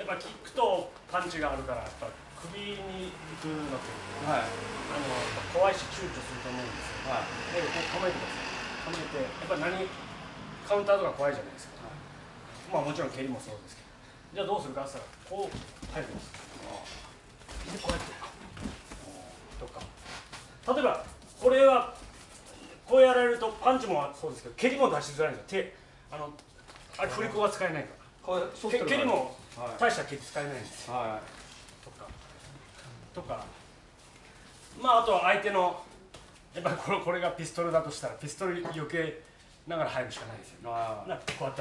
ぱキックとパンチがあるから、やっぱ首に行くのって、はい、怖いし躊躇すると思うんですよ。はい、でこう構えてください。構えて、やっぱカウンターとか怖いじゃないですか。はい、まあもちろん蹴りもそうですけど、じゃあどうするかって言ったらこう入るんです。でこうやってとか、例えばこれはこうやられるとパンチもそうですけど、蹴りも出しづらいんですよ。あれ振り子が使えないから。蹴りも大した蹴り使えないんですよ。はい、とか、まああとは相手のやっぱりこれがピストルだとしたらピストル避けながら入るしかないですよ。こうやって入る。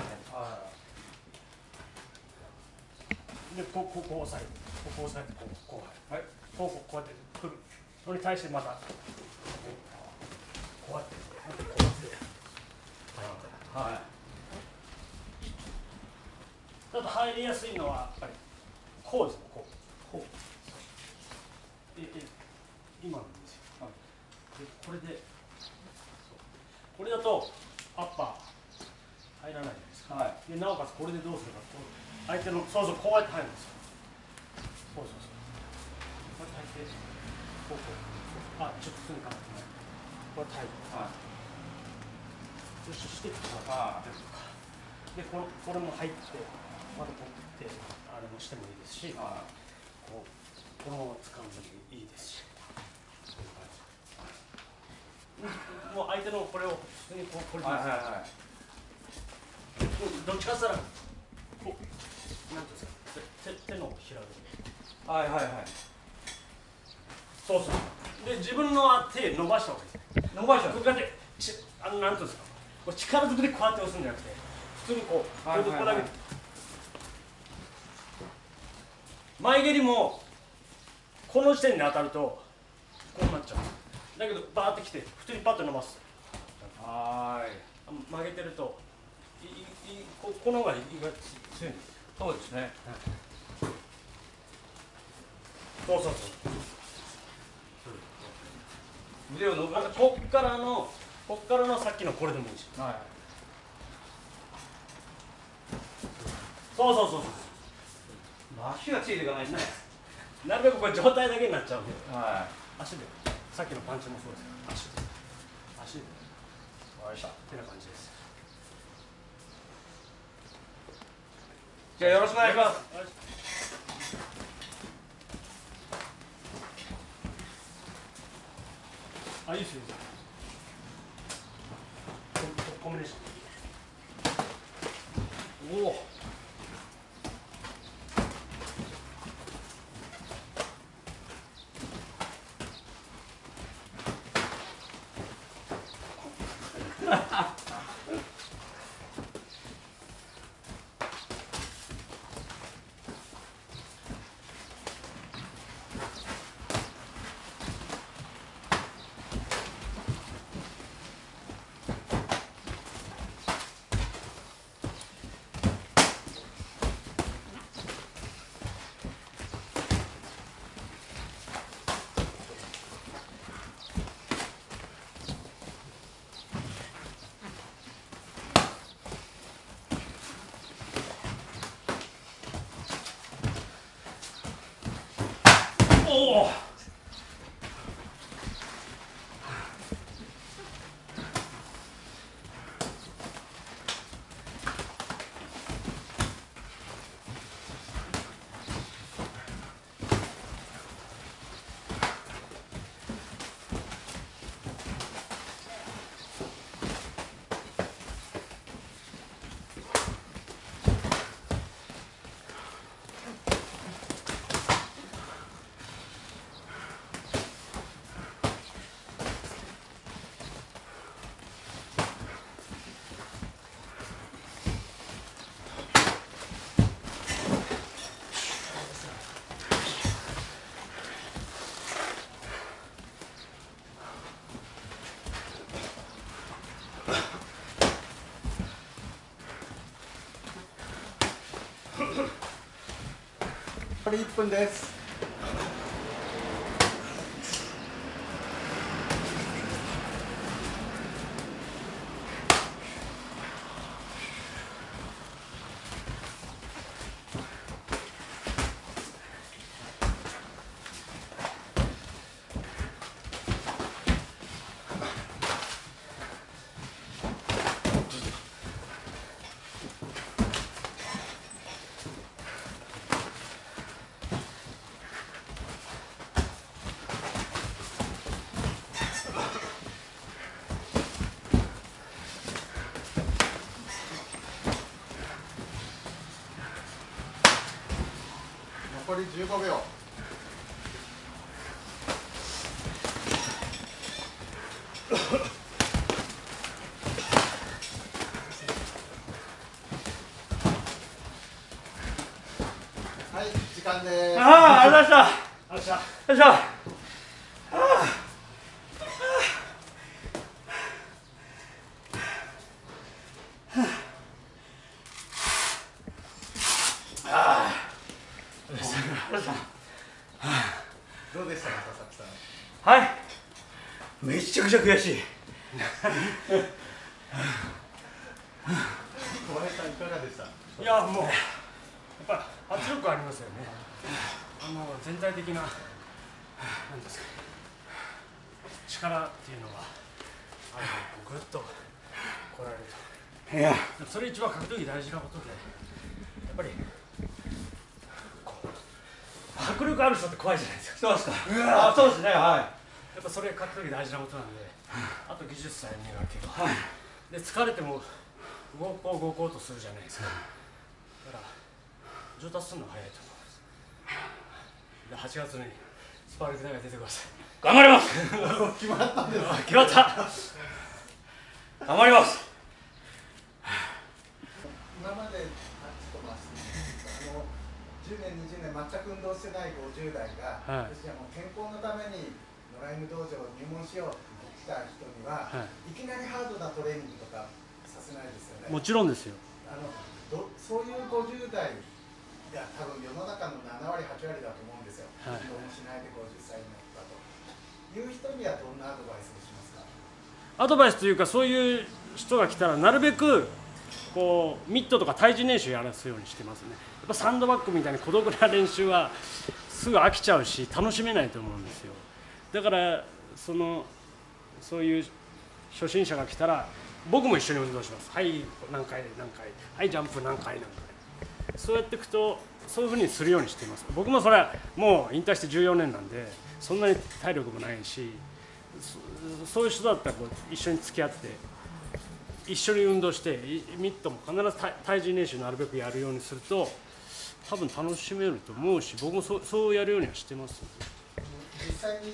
でこう押さえて、こう押さえてこう入る。こうやってくる。それに対してまたこうやってこうやって。はい。だと入りやすいのはやっぱりこうですね。こう。今のですよ。でこれだとアッパー入らないじゃないですか。はい、でなおかつこれでどうするか、相手のこうやって入るんですよ。こうやって入ってこうちょっと普通に構ってない。こうやって入る。はい。そしてでこれも入ってまたこうってあれもしてもいいですし、このまま使うのもいいですし。もう相手のこれを普通にこれでどっちかって言ったらこうなんていうんですか、手のひらでそうで自分の手伸ばした方がいいです。伸ばしたこうやってなんていうんですか、これ力ずくでこうやって押すんじゃなくて普通にこうここだけ前蹴りもこの時点で当たるとこうなっちゃう。だけどバーってきて普通にパッと伸ばす。曲げてるとこの方が意外と強いんです。そうですね。そう腕を伸ばす。こっからのさっきのこれでもいいし。そう足がついていかないですね。なるべくこれ上体だけになっちゃうんで、足でさっきのパンチもそうですけど、足でってな感じです。じゃあよろしくお願いします。いいですよ。コンビネーション。おお。おお。 これ1分です。 残り15秒。はい、時間です。 ああ、ありがとうございました。ありがとうございました。 どうでしたか、佐々木さん。 はい。めちゃくちゃ悔しい。 小林さんいかがでした。 いや、もうやっぱ圧力ありますよね。全体的ななんですか、力っていうのがぐっと来られると。いや、それ一番格闘技大事なことで、やっぱり迫力ある人って怖いじゃないですか。そうですか。あ、そうですね。はい。やっぱそれ格闘技大事なことなんで、あと技術さえ磨けば。はい。で疲れても動こうとするじゃないですか。だから上達するのが早いと思います。で8月にスパーリング大会出てください。頑張ります。 決まったんです。 決まった。頑張ります。 今まで10年、20年全く運動してない50代が、はい、私はもう健康のために野良犬道場を入門しようと来た人には、はい、いきなりハードなトレーニングとかさせないですよね。 もちろんですよ。 そういう50代が多分世の中の7割、8割だと思うんですよ。運動もしないで50歳になったという人にはどんなアドバイスをしますか。 アドバイスというか、そういう人が来たらなるべくこうミットとか対人練習やらすようにしてますね。やっぱサンドバッグみたいに孤独な練習はすぐ飽きちゃうし楽しめないと思うんですよ。だからそういう初心者が来たら僕も一緒に運動します。はい何回で何回、はいジャンプ何回何回、そうやっていくとそういうふうにするようにしています。僕もそれはもう引退して14年なんでそんなに体力もないし、そういう人だったらこう一緒に付き合って一緒に運動してミットも必ず対人練習なるべくやるようにすると多分楽しめると思うし、僕もそうやるようにはしてます。 実際に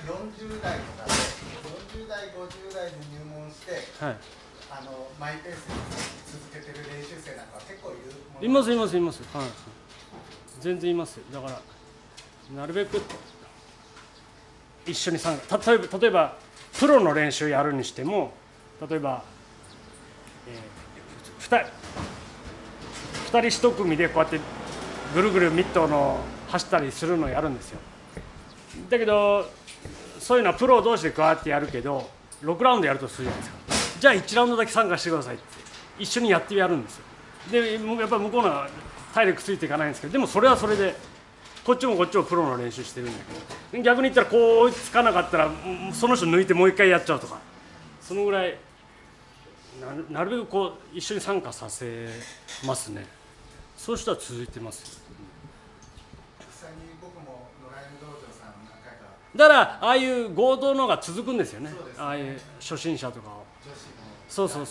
40代とかで40代、50代で入門して、はい、マイペースに続けてる練習生なんか結構いるもの。 いますいます、はい、全然います。だからなるべく一緒に参加、例えばプロの練習やるにしても、例えば、2人1組でこうやってぐるぐるミットの走ったりするのをやるんですよ。だけどそういうのはプロ同士でこうやってやるけど6ラウンドやるとするじゃないですか。じゃあ1ラウンドだけ参加してくださいって一緒にやってやるんですよ。でやっぱり向こうのは体力ついていかないんですけど、でもそれはそれでこっちもプロの練習してるんだけど、逆に言ったらこう追いつかなかったらその人抜いてもう一回やっちゃうとか、そのぐらいなるべくこう一緒に参加させますね。そうしたら続いてます。 実際に僕も野良犬道場さん何回か。 だからああいう合同のが続くんですよね。ああいう初心者とかを。そうなんです。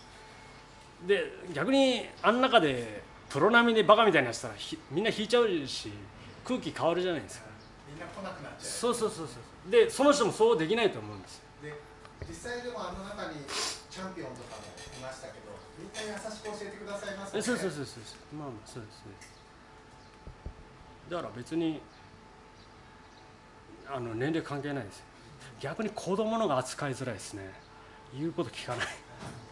で逆にあん中でプロ並みでバカみたいになってたらみんな引いちゃうし空気変わるじゃないですか。 みんな来なくなっちゃう。 そうでその人もそうできないと思うんですよ。 で実際でも中にチャンピオンとかもいましたけど、みんな優しく教えてくださいますね。 そうまあそうですね。だから別に年齢関係ないですよ。逆に子供のが扱いづらいですね。言うこと聞かない。